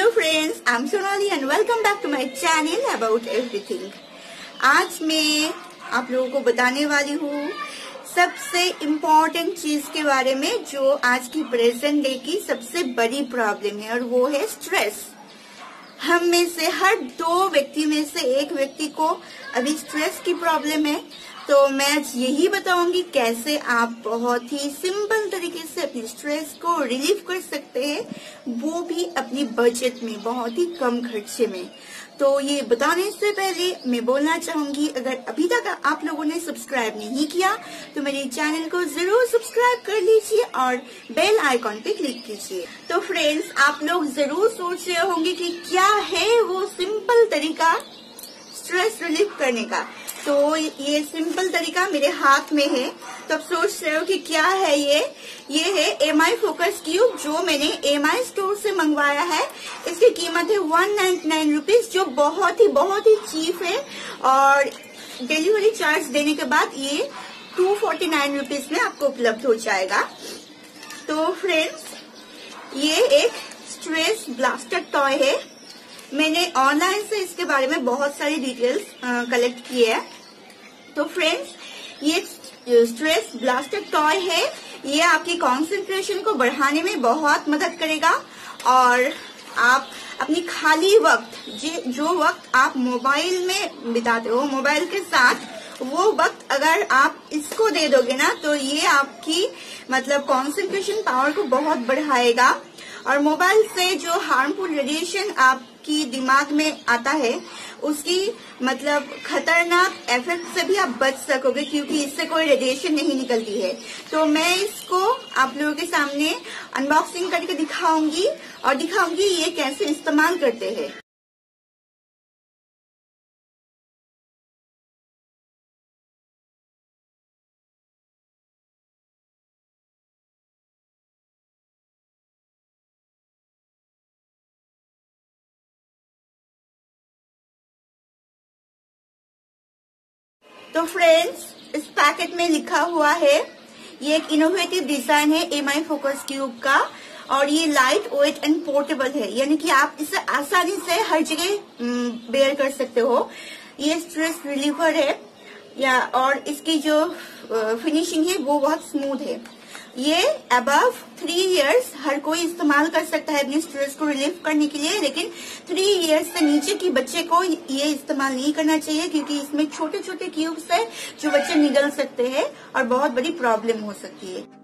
Hello friends, I am Sonali and welcome back to my channel about everything. आज मैं आप लोगों को बताने वाली हूँ सबसे इम्पोर्टेंट चीज के बारे में जो आज की प्रेजेंट डे की सबसे बड़ी प्रॉब्लम है, और वो है स्ट्रेस। हम में से हर 2 व्यक्ति में से एक व्यक्ति को अभी स्ट्रेस की प्रॉब्लम है। तो मैं आज यही बताऊंगी कैसे आप बहुत ही सिंपल तरीके से अपनी स्ट्रेस को रिलीव कर सकते हैं, वो भी अपनी बजट में, बहुत ही कम खर्चे में। तो ये बताने से पहले मैं बोलना चाहूंगी, अगर अभी तक आप लोगों ने सब्सक्राइब नहीं किया तो मेरे चैनल को जरूर सब्सक्राइब कर लीजिए और बेल आइकॉन पे क्लिक कीजिए। तो फ्रेंड्स, आप लोग जरूर सोच रहे होंगे कि क्या है वो सिंपल तरीका स्ट्रेस रिलीव करने का। तो ये सिंपल तरीका मेरे हाथ में है। तो आप सोच रहे हो कि क्या है ये है MI फोकस क्यूब, जो मैंने MI स्टोर से मंगवाया है। इसकी कीमत है 199 रुपीज, जो बहुत ही चीप है, और डिलीवरी चार्ज देने के बाद ये 249 रुपीज में आपको उपलब्ध हो जाएगा। तो फ्रेंड्स, ये एक स्ट्रेस ब्लास्टर टॉय है। मैंने ऑनलाइन से इसके बारे में बहुत सारी डिटेल्स कलेक्ट की है। तो फ्रेंड्स, ये स्ट्रेस ब्लास्टर टॉय है। ये आपकी कंसंट्रेशन को बढ़ाने में बहुत मदद करेगा, और आप अपनी खाली वक्त, जो वक्त आप मोबाइल में बिताते हो, मोबाइल के साथ, वो वक्त अगर आप इसको दे दोगे ना, तो ये आपकी कंसंट्रेशन पावर को बहुत बढ़ाएगा। और मोबाइल से जो हार्मफुल रेडिएशन आपकी दिमाग में आता है, उसकी खतरनाक इफेक्ट से भी आप बच सकोगे, क्योंकि इससे कोई रेडिएशन नहीं निकलती है। तो मैं इसको आप लोगों के सामने अनबॉक्सिंग करके दिखाऊंगी और दिखाऊंगी ये कैसे इस्तेमाल करते हैं। तो फ्रेंड्स, इस पैकेट में लिखा हुआ है, ये एक इनोवेटिव डिजाइन है MI फोकस क्यूब का, और ये लाइट वेट एंड पोर्टेबल है, यानी कि आप इसे आसानी से हर जगह बेयर कर सकते हो। ये स्ट्रेस रिलीवर है, और इसकी जो फिनिशिंग है वो बहुत स्मूथ है। ये अबव 3 इयर्स हर कोई इस्तेमाल कर सकता है अपने स्ट्रेस को रिलीव करने के लिए, लेकिन 3 इयर्स से नीचे के बच्चे को ये इस्तेमाल नहीं करना चाहिए, क्योंकि इसमें छोटे छोटे क्यूब्स है जो बच्चे निगल सकते हैं और बहुत बड़ी प्रॉब्लम हो सकती है।